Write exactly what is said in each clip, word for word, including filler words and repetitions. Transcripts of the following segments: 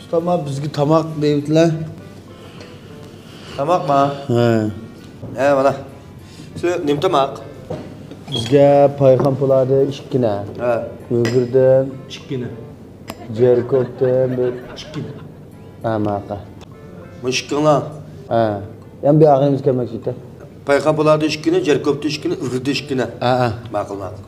Tamam bizga tamoq deydilar. Tamoqmi? Ha. Ha, mana. Shu nim tamoq? Bizga payxon puladi ikkina. Ha. O'girdan ikkina. Jerkobdan bir ikkina. Ha, maqa. Bu ikkina. Ha. Ham bir og'rimiz kelmoqchi. Payxon puladi ikkina, jerkobda ikkina, o'girda ikkina. Ha, ha. Ma'qul, ma'qul.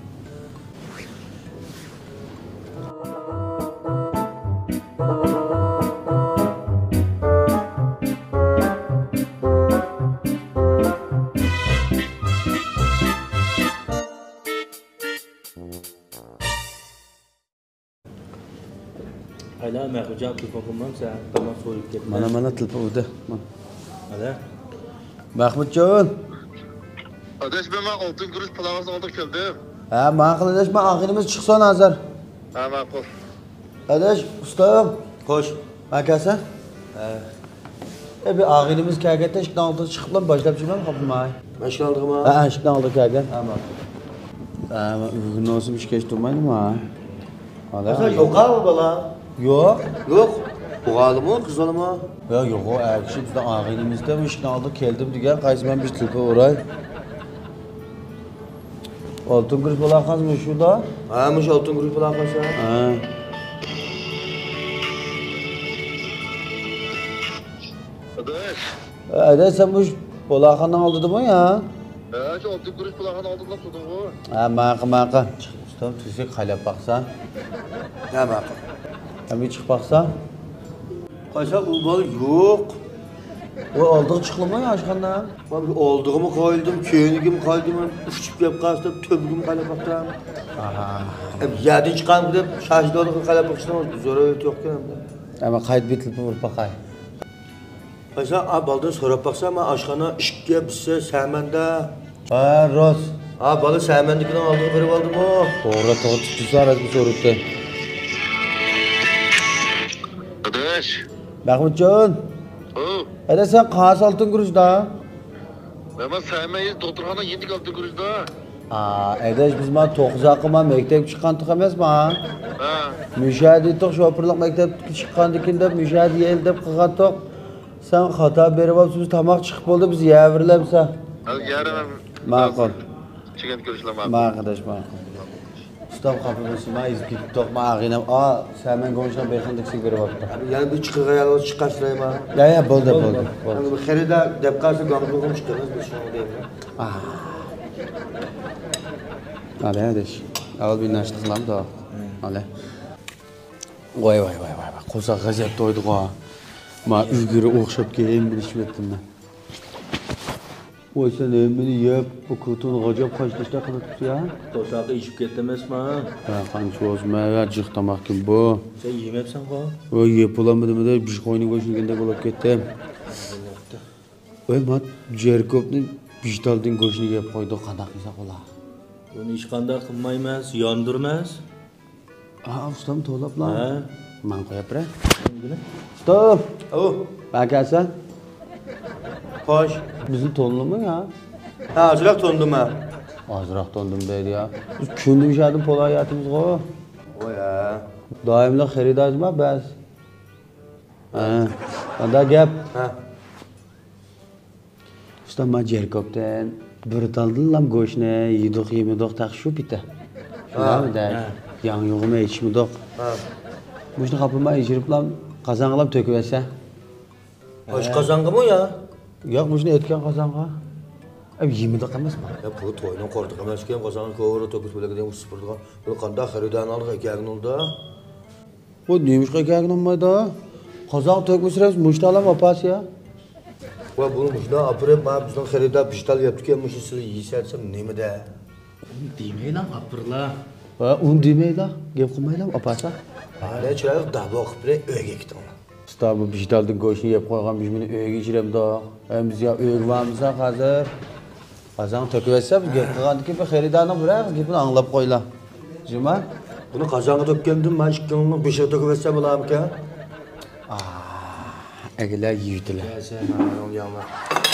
Hala men hocam telefonimsa tamam so'yib ketdi. Mana mana telefon o'da. Hala. Mahmudjon. Adaş ben altın kuruş planası aldık geldim. Ha, ma'qul adash, men og'rimiz chiqson azar. Ha ma'qul. Adash, ustam. Xo'sh. Akasi? Ha. E bir og'rimiz kelganda ishdan oldin chiqib bilan boshlab chiqmam qopmay. Mashq oldingmi? Ha, ishdan oldin kelgan. Ha, ma'qul. Ha, men nosim ishga turmaydimi? Hala. Yo'q ha bola. Yo'q. Yo'q. O'g'alimi, qizalimi? Yo'q, yo'q, o akshi bizdan og'rimizda ishdan oldin keldim degan qaysi men bir telefon uray. Oltin kurush bo'laqasmi shuda? Ha, mush oltin kurush bo'laqasa. Ha. Adaş. Ada sen bu bo'laqandan oldidimi ya? Ha şu altın kuruş planını aldık lan tutun bu. Ha, maqa maqa. Ustam, tuzga qalab baqsan. Ha, ma'qul. Ham chiqib baqsan. Qaysa u bola yo'q. O oldiq chiqlimi yoshxondan? Ben bir olduğumu koydum, köyünüm koydum, uçup yap kaçtım, töbgüm kalep baktım. Aha. Hep yedin çıkan gidip şaşdorluğu kalep baktım, zor öyle yok ki. Ama qayt bitilib vurib baqay. Qaysa abaldan sorab baksa ama aşkana işkiye bitse sevmende. Ha, rost. Ha, balı sevmendikinden aldığı biri oldu mu? To'g'ri, to'g'ri tutsa razmi so'ribdi. Adaş. Mahmudjon. O. Ada sen qaysi oltin kurushda? Ben sevmeyiz doktorxona yedik altın kuruş da. Ha, adash biz men to'qqiz aqima maktab chiqqan to'q emasmi? Ha. Mushadi to'q shopirlik maktabga chiqqandikin deb mushadi yel deb qilgan to'q. Sen xato berib olibsiz, tamoq chiqib bo'ldi, biz yavirlamsa. Hadi yarın ben. Ma'qul. Çıkan görüşler ma'qul. Ma'qul, ma'qul. Ustam xafa bo'lsin, men izib ketib to'q ma'g'inam. A, sen men go'shdan bexindiksik berib olibdi. Yani bir çıkığa yalı çıkaştırayım ha. Ya ya bo'ldi, bo'ldi. Yani bir xerida dep kalsa gamlığı çıkarız, bir şunu değil mi? Ah. Hadi adash. Avval bir nashta qilam da. Hadi. Voy voy voy voy. Qo'sa g'ajab to'ydi qo. Men uyga o'xshab keyin bilishmayaptim men. Voy sen meni yeb, bu kutun g'ajab qashlashda qilibdi ya. To'saqqa ishib ketdi emasmi? Ha, qancha o'zma va jiq tamoqkim bu. Sen yemabsan qo? Voy yeb bo'lamidimi deb bish qo'yning go'shligida bo'lib ketdim. Voy mat jerkobni bishtalding go'shni yeb qo'ydi, qanaqa qilsa qolar. Buni hech qanday qilmaymiz, yondirmas. Ha, ustam to'lab lan. Ha. Men qo'yapra. Stop. O, Akasi. hoş. Bizni tonlimi ya? Ha, azırak tondum ha. Ozroq tondim deydi ya. Biz kundum shadim polayatimiz g'o. O ya. Doimli xaridormi bas? Ha. Unda gap. Ha. Ustam men jerkobdan bir taldilam go'shni yedik yemidik taqshu bitta. Shunami da? Yang yo'g'imi ichmidik. Ha. Bushni qapilmay ichiriblam, qozonqilab to'kib olsa. Hoş kazandı mı ya? Yo'q, bushni etgan qozonqa. Ab yemidik emasmi? Ya bu toydan korktuk ama eskiden kazanın kovuru tokuz böyle gidelim sıfırdığa. Böyle kanda xeridan aldık ekegin oldu. Bu neymiş qilgan olmaydi? Qozon to'kmisrasiz mushtalam opasi ya. Va bunu mujda apırıp ma bizden xerida piştal yaptık ya muşu sizi yiyersem neymi de? Demaylan, apırla. Va un demayla, gap qilmaylar opasi. Ne çırayıq da bakıp bir öge gittim. Usta bu bishdaldin go'shtni yeb qo'ygan biz meni uyga ichiramda. Ham biz ya uyga boramiz hozir. Qozon to'kib olsa biz gap qilgandan bir xaridorni biramiz, gapini anglab qo'ylar. Juma? Bunu kazanı dökkendim ben şıkkınlık bir şey döküp etsem olam ki. Egeler yiydiler. Sen ha onun yanına.